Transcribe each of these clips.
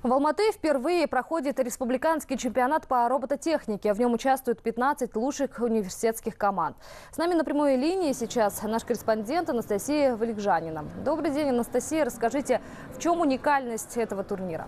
В Алматы впервые проходит республиканский чемпионат по робототехнике. В нем участвуют 15 лучших университетских команд. С нами на прямой линии сейчас наш корреспондент Анастасия Валикжанина. Добрый день, Анастасия. Расскажите, в чем уникальность этого турнира?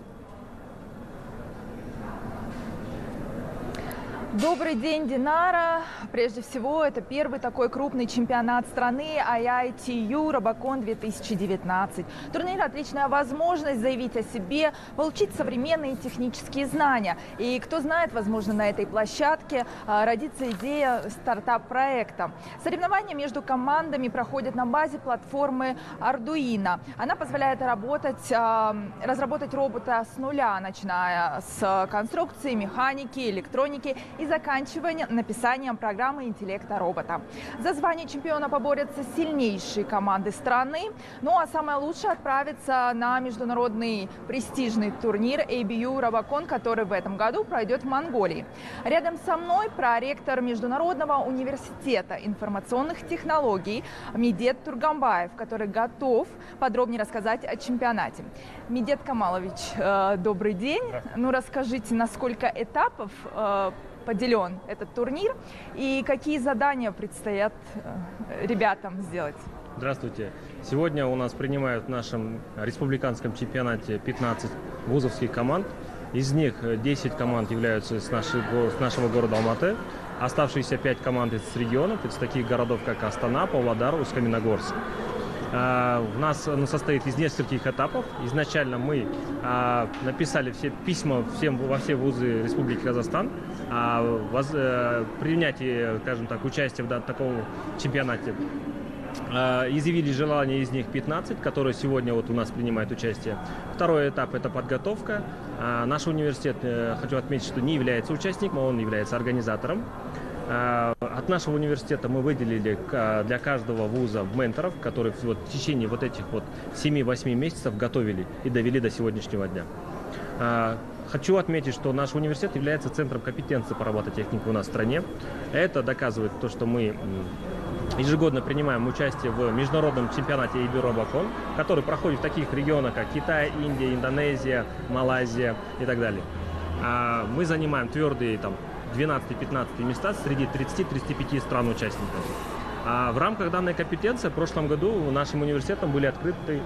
Добрый день, Динара. Прежде всего, это первый такой крупный чемпионат страны IITU Робокон 2019. Турнир – отличная возможность заявить о себе, получить современные технические знания. И кто знает, возможно, на этой площадке родится идея стартап-проекта. Соревнования между командами проходят на базе платформы Arduino. Она позволяет разработать робота с нуля, начиная с конструкции, механики, электроники и заканчивая написанием программы интеллекта робота. За звание чемпиона поборются сильнейшие команды страны. Ну а самое лучшее отправится на международный престижный турнир ABU Робокон, который в этом году пройдет в Монголии. Рядом со мной проректор Международного университета информационных технологий Медет Тургамбаев, который готов подробнее рассказать о чемпионате. Медет Камалович, добрый день. Ну расскажите, на сколько этапов поделен этот турнир и какие задания предстоят ребятам сделать? Здравствуйте. Сегодня у нас принимают в нашем республиканском чемпионате 15 вузовских команд. Из них 10 команд являются с нашего города Алматы. Оставшиеся 5 команд из регионов, из таких городов, как Астана, Павлодар, Усть-Каменогорск. У нас оно состоит из нескольких этапов. Изначально мы написали все письма во все вузы Республики Казахстан о принятии, скажем так, участия в таком чемпионате. Изъявили желание из них 15, которые сегодня вот у нас принимают участие. Второй этап – это подготовка. Наш университет, хочу отметить, что не является участником, он является организатором. От нашего университета мы выделили для каждого вуза менторов, которые в течение этих 7-8 месяцев готовили и довели до сегодняшнего дня. Хочу отметить, что наш университет является центром компетенции по робототехнике у нас в стране. Это доказывает то, что мы ежегодно принимаем участие в международном чемпионате ABU Робокон, который проходит в таких регионах, как Китай, Индия, Индонезия, Малайзия и так далее. Мы занимаем твердые 12-15 места среди 30-35 стран-участников. В рамках данной компетенции в прошлом году нашим университетом были открыты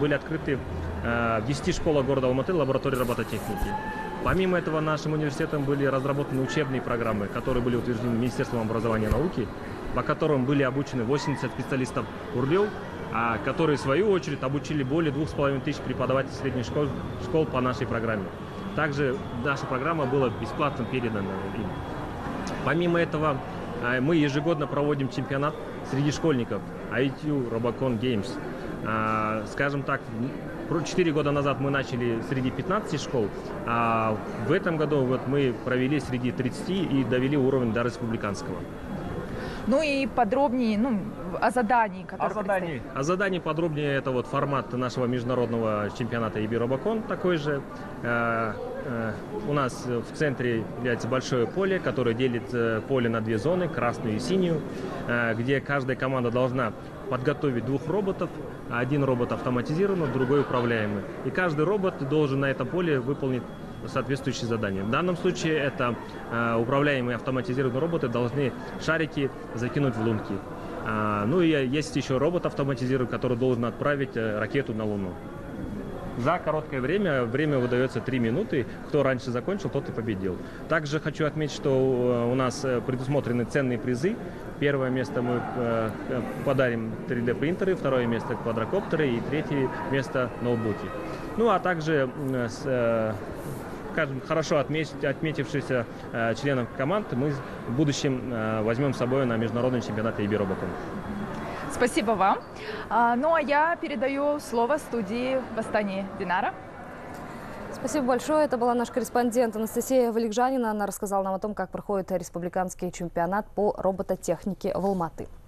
в 10 школах города Алматы лаборатории робототехники. Помимо этого, нашим университетом были разработаны учебные программы, которые были утверждены Министерством образования и науки, по которым были обучены 80 специалистов УРЛИО, которые, в свою очередь, обучили более 2500 преподавателей средних школ по нашей программе. Также наша программа была бесплатно передана им. Помимо этого, мы ежегодно проводим чемпионат среди школьников IITU Robocon Games. Скажем так, 4 года назад мы начали среди 15 школ, а в этом году мы провели среди 30 и довели уровень до республиканского. Ну и подробнее о задании, которое О задании подробнее, это формат нашего международного чемпионата ABU Робокон такой же. У нас в центре является большое поле, которое делит поле на две зоны, красную и синюю, где каждая команда должна подготовить 2 роботов. Один робот автоматизированный, другой управляемый. И каждый робот должен на этом поле выполнить соответствующие задания. В данном случае это управляемые автоматизированные роботы должны шарики закинуть в лунки. Ну и есть еще робот автоматизированный, который должен отправить ракету на Луну. За короткое время выдается 3 минуты. Кто раньше закончил, тот и победил. Также хочу отметить, что у нас предусмотрены ценные призы. Первое место мы подарим 3D-принтеры, второе место квадрокоптеры и третье место ноутбуки. Ну а также хорошо отметившихся членов команд мы в будущем возьмем с собой на международный чемпионат ABU Робокон. Спасибо вам. Ну а я передаю слово студии в Астане. Динара. Спасибо большое. Это была наш корреспондент Анастасия Валикжанина. Она рассказала нам о том, как проходит республиканский чемпионат по робототехнике в Алматы.